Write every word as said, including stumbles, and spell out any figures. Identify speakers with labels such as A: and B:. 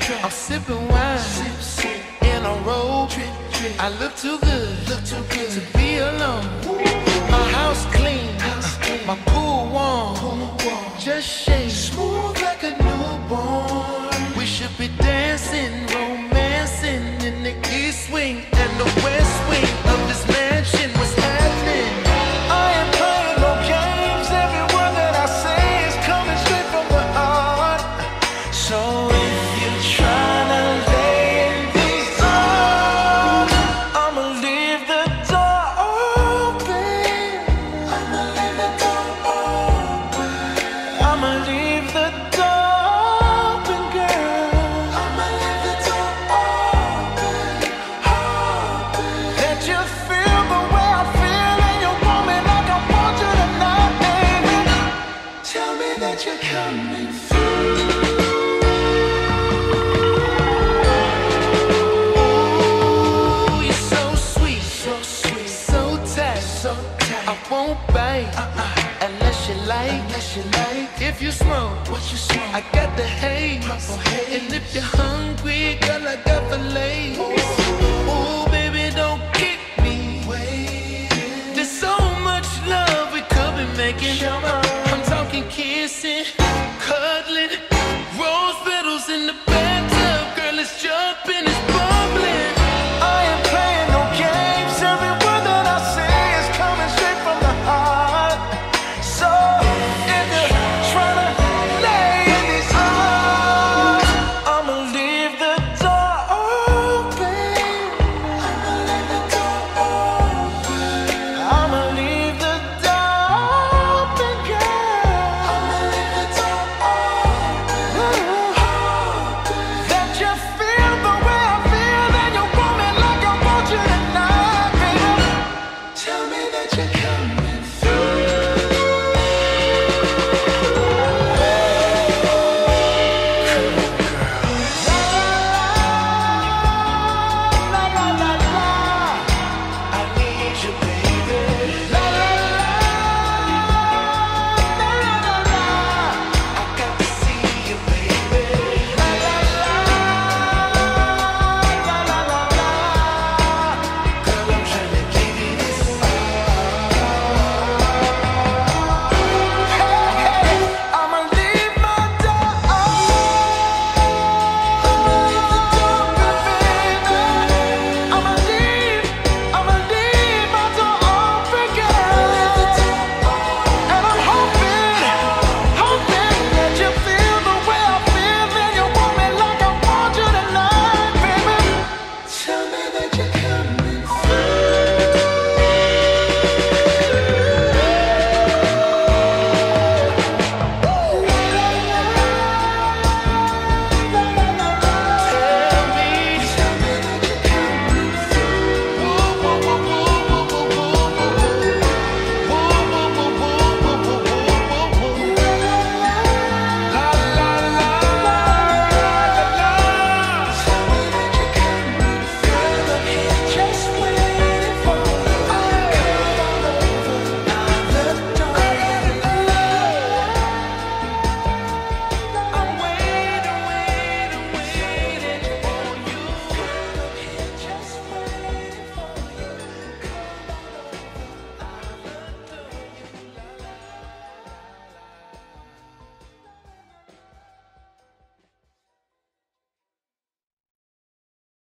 A: I'm sipping wine in a robe. I look too good, look too good to be alone. My house clean, my pool warm, just shake smooth like a newborn. We should be dancing, romancing in the east wing and the west wing of this mansion. What's happening? I ain't playing no games. Every word that I say is coming straight from the heart. So if you're trying to lay in these arms, I'ma leave the door open. I'ma leave the door open. I'ma leave the door open, girl. I'ma leave the door open, open. Let you feel the way I feel, and you want me like I want you tonight, baby. Tell me that you're coming through. Ooh, you're so sweet, so sweet, so tight, so tight. I won't bite uh-uh. unless you like, unless you like. If you smoke, what you smoke? I got the haze. And if you're hungry, girl, I got the lace. Ooh, baby, don't keep me waiting. There's so much love we could be making.